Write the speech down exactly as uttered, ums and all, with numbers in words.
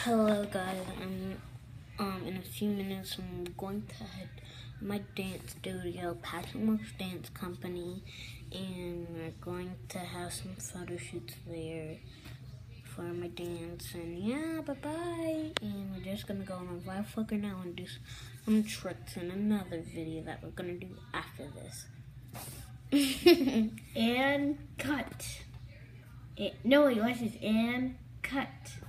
Hello guys, I'm um in a few minutes I'm going to head to my dance studio, Patrick Works Dance Company, and we're going to have some photo shoots there for my dance. And yeah, bye bye. And we're just gonna go on a live flicker now and do some tricks in another video that we're gonna do after this. And cut. It, no, wait, what's this? And cut.